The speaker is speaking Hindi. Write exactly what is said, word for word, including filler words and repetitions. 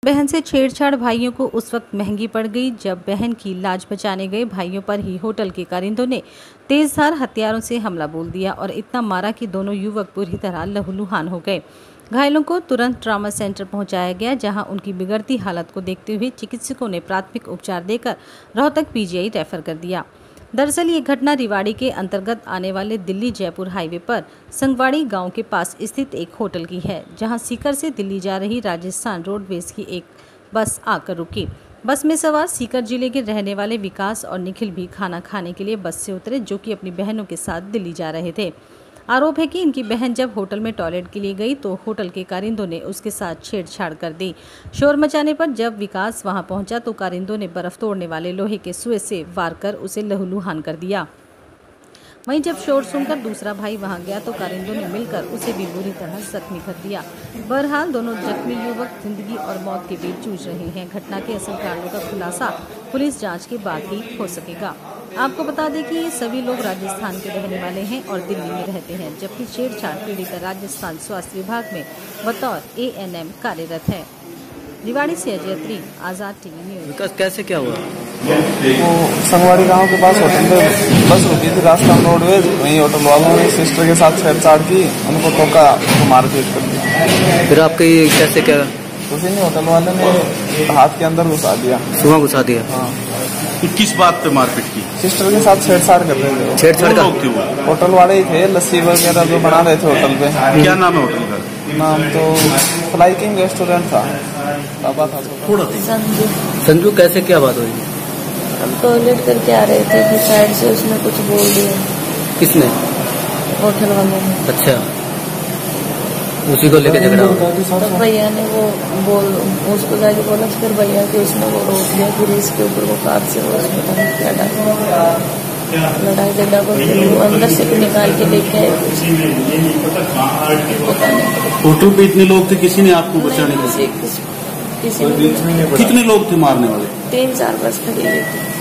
बहन से छेड़छाड़ भाइयों को उस वक्त महंगी पड़ गई जब बहन की लाज बचाने गए भाइयों पर ही होटल के कारिंदों ने तेजधार हथियारों से हमला बोल दिया और इतना मारा कि दोनों युवक बुरी तरह लहूलुहान हो गए। घायलों को तुरंत ट्रॉमा सेंटर पहुंचाया गया, जहां उनकी बिगड़ती हालत को देखते हुए चिकित्सकों ने प्राथमिक उपचार देकर रोहतक पीजीआई रेफर कर दिया। दरअसल ये घटना रिवाड़ी के अंतर्गत आने वाले दिल्ली जयपुर हाईवे पर संगवाड़ी गांव के पास स्थित एक होटल की है, जहां सीकर से दिल्ली जा रही राजस्थान रोडवेज की एक बस आकर रुकी। बस में सवार सीकर जिले के रहने वाले विकास और निखिल भी खाना खाने के लिए बस से उतरे, जो कि अपनी बहनों के साथ दिल्ली जा रहे थे। आरोप है कि इनकी बहन जब होटल में टॉयलेट के लिए गई तो होटल के कारिंदों ने उसके साथ छेड़छाड़ कर दी। शोर मचाने पर जब विकास वहां पहुंचा तो कारिंदों ने बर्फ तोड़ने वाले लोहे के सुए से वार कर उसे लहूलुहान कर दिया। वहीं जब शोर सुनकर दूसरा भाई वहां गया तो कारिंदों ने मिलकर उसे भी बुरी तरह जख्मी कर दिया। बहरहाल दोनों जख्मी युवक जिंदगी और मौत के बीच जूझ रहे हैं। घटना के असल कारणों का खुलासा पुलिस जांच के बाद ही हो सकेगा। आपको बता दें कि ये सभी लोग राजस्थान के रहने वाले हैं और दिल्ली में रहते हैं, जबकि छेड़छाड़ पीड़िता राजस्थान स्वास्थ्य विभाग में बतौर ए एन एम कार्यरत है। रिवाड़ी से अजय त्री, आजाद टीवी न्यूज। विकास कैसे क्या हुआ? वो संगवाड़ी गांव के पास होटल में बस रुकी थी, राजस्थान रोडवेज। वहीं होटल वालों ने सिस्टर के साथ छेड़छाड़ की, उनको टोका, उनको मारपीट कर दी। फिर आपके कैसे क्या? उसी ने होटल वाले ने हाथ के अंदर घुसा दिया। सुबह घुसा दिया? हाँ। तो किस बात पे मारपीट की? सिस्टर के साथ छेड़छाड़ कर रहे थे। छेड़छाड़ का? होटल वाले ही थे, लस्सी वगैरह जो बना रहे थे होटल पे। क्या नाम है होटल का? नाम तो फ्लाई किंग रेस्टोरेंट था। पापा था थोड़ा संजू। संजू कैसे क्या बात हुई? हम टॉयलेट करके आ रहे थे, फिर साइड से उसने कुछ बोल दिया। किसने? होटल वाले ने। अच्छा, उसी को लेके झगड़ा हुआ? तो भैया ने वो बोल उसको जाके बोला, फिर भैया के उसने वो रोक दिया, फिर इसके ऊपर वो कार से वो उसमें पता नहीं क्या डाला, लड़ाई झगड़ा को वो अंदर से निकाल के लेके आए। होटल पे इतने लोग थे, किसी ने आपको बचाने किसी किसी कितने लोग थे मारने वाले? तीन चार बस खड़ी हुई थी।